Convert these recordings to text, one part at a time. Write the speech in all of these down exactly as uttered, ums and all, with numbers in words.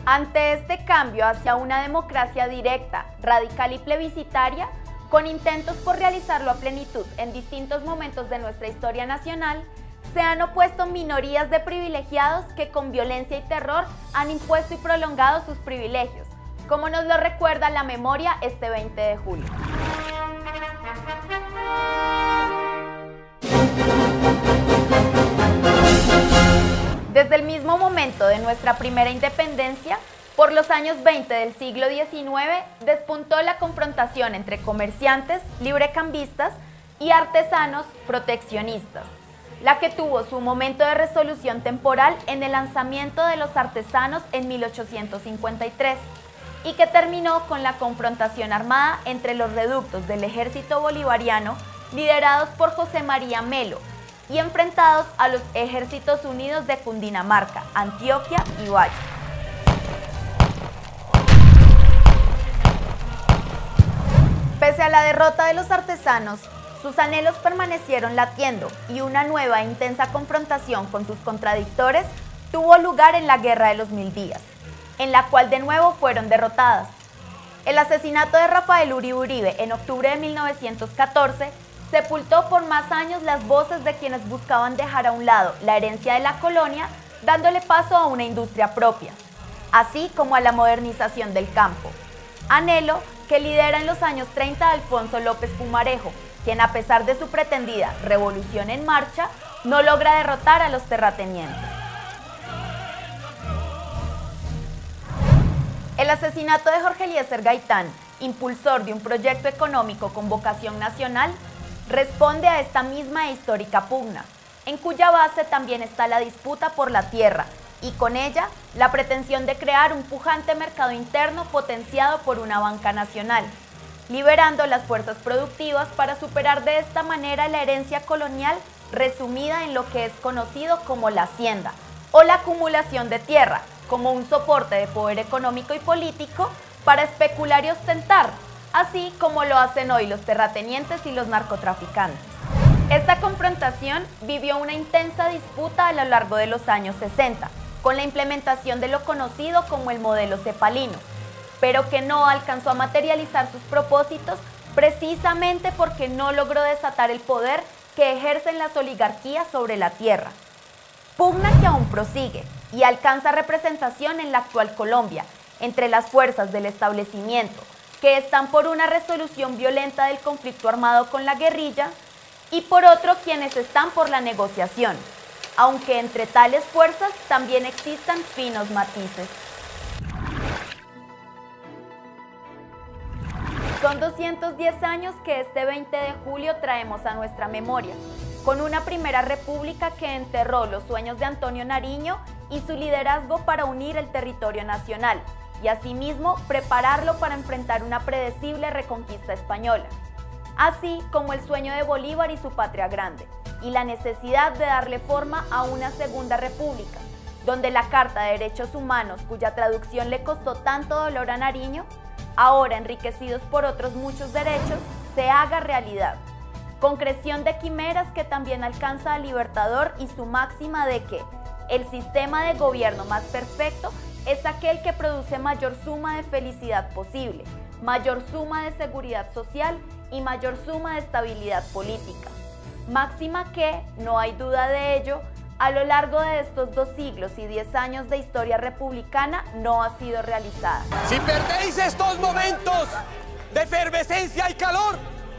Ante este cambio hacia una democracia directa, radical y plebiscitaria, con intentos por realizarlo a plenitud en distintos momentos de nuestra historia nacional, se han opuesto minorías de privilegiados que con violencia y terror han impuesto y prolongado sus privilegios, como nos lo recuerda la memoria este veinte de julio. Desde el mismo momento de nuestra primera independencia, por los años veinte del siglo diecinueve, despuntó la confrontación entre comerciantes, librecambistas y artesanos proteccionistas, la que tuvo su momento de resolución temporal en el lanzamiento de los artesanos en mil ochocientos cincuenta y tres y que terminó con la confrontación armada entre los reductos del ejército bolivariano liderados por José María Melo y enfrentados a los ejércitos unidos de Cundinamarca, Antioquia y Valle. Pese a la derrota de los artesanos, sus anhelos permanecieron latiendo y una nueva e intensa confrontación con sus contradictores tuvo lugar en la Guerra de los Mil Días, en la cual de nuevo fueron derrotadas. El asesinato de Rafael Uribe Uribe en octubre de mil novecientos catorce sepultó por más años las voces de quienes buscaban dejar a un lado la herencia de la colonia, dándole paso a una industria propia, así como a la modernización del campo. Anhelo que lidera en los años treinta Alfonso López Pumarejo, quien a pesar de su pretendida revolución en marcha, no logra derrotar a los terratenientes. El asesinato de Jorge Eliezer Gaitán, impulsor de un proyecto económico con vocación nacional, responde a esta misma e histórica pugna, en cuya base también está la disputa por la tierra y con ella la pretensión de crear un pujante mercado interno potenciado por una banca nacional, liberando las fuerzas productivas para superar de esta manera la herencia colonial resumida en lo que es conocido como la hacienda o la acumulación de tierra como un soporte de poder económico y político para especular y ostentar, así como lo hacen hoy los terratenientes y los narcotraficantes. Esta confrontación vivió una intensa disputa a lo largo de los años sesenta, con la implementación de lo conocido como el modelo cepalino, pero que no alcanzó a materializar sus propósitos precisamente porque no logró desatar el poder que ejercen las oligarquías sobre la tierra. Pugna que aún prosigue y alcanza representación en la actual Colombia, entre las fuerzas del establecimiento, que están por una resolución violenta del conflicto armado con la guerrilla, y por otro quienes están por la negociación, aunque entre tales fuerzas también existan finos matices. Son doscientos diez años que este veinte de julio traemos a nuestra memoria, con una primera república que enterró los sueños de Antonio Nariño y su liderazgo para unir el territorio nacional, y asimismo prepararlo para enfrentar una predecible reconquista española, así como el sueño de Bolívar y su patria grande, y la necesidad de darle forma a una segunda república, donde la Carta de Derechos Humanos, cuya traducción le costó tanto dolor a Nariño, ahora enriquecidos por otros muchos derechos, se haga realidad. Concreción de quimeras que también alcanza al Libertador y su máxima de que el sistema de gobierno más perfecto es aquel que produce mayor suma de felicidad posible, mayor suma de seguridad social y mayor suma de estabilidad política. Máxima que, no hay duda de ello, a lo largo de estos dos siglos y diez años de historia republicana no ha sido realizada. Si perdéis estos momentos de efervescencia y calor,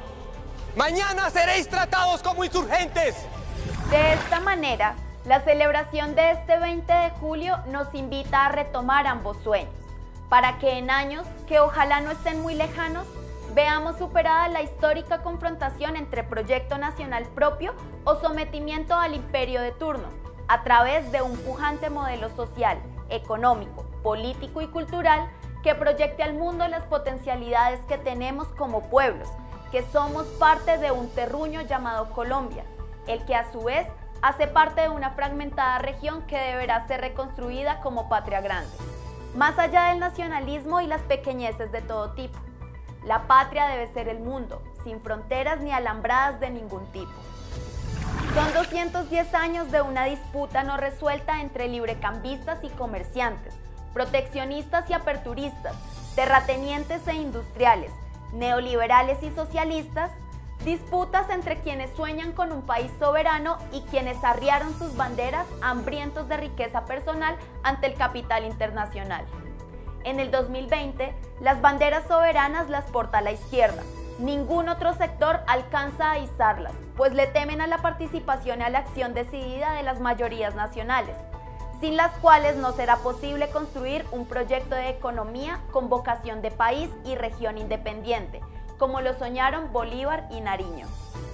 mañana seréis tratados como insurgentes. De esta manera, la celebración de este veinte de julio nos invita a retomar ambos sueños, para que en años, que ojalá no estén muy lejanos, veamos superada la histórica confrontación entre proyecto nacional propio o sometimiento al imperio de turno, a través de un pujante modelo social, económico, político y cultural que proyecte al mundo las potencialidades que tenemos como pueblos, que somos parte de un terruño llamado Colombia, el que a su vez hace parte de una fragmentada región que deberá ser reconstruida como patria grande, más allá del nacionalismo y las pequeñeces de todo tipo. La patria debe ser el mundo, sin fronteras ni alambradas de ningún tipo. Son doscientos diez años de una disputa no resuelta entre librecambistas y comerciantes, proteccionistas y aperturistas, terratenientes e industriales, neoliberales y socialistas, disputas entre quienes sueñan con un país soberano y quienes arriaron sus banderas hambrientos de riqueza personal ante el capital internacional. En el dos mil veinte, las banderas soberanas las porta la izquierda. Ningún otro sector alcanza a izarlas, pues le temen a la participación y a la acción decidida de las mayorías nacionales, sin las cuales no será posible construir un proyecto de economía con vocación de país y región independiente, como lo soñaron Bolívar y Nariño.